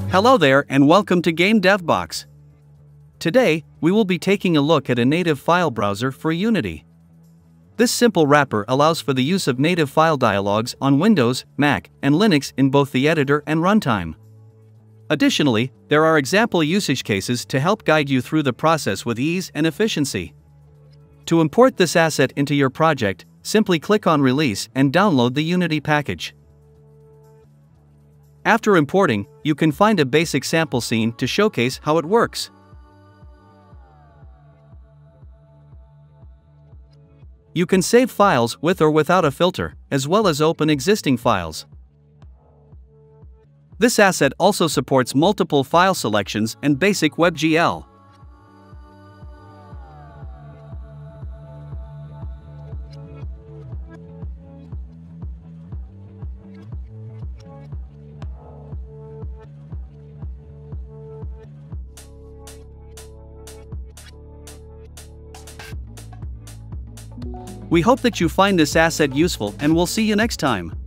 Hello there and welcome to Game Dev Box. Today, we will be taking a look at a native file browser for Unity. This simple wrapper allows for the use of native file dialogues on Windows, Mac, and Linux in both the editor and runtime. Additionally, there are example usage cases to help guide you through the process with ease and efficiency. To import this asset into your project, simply click on Release and download the Unity package. After importing, you can find a basic sample scene to showcase how it works. You can save files with or without a filter, as well as open existing files. This asset also supports multiple file selections and basic WebGL. We hope that you find this asset useful and we'll see you next time.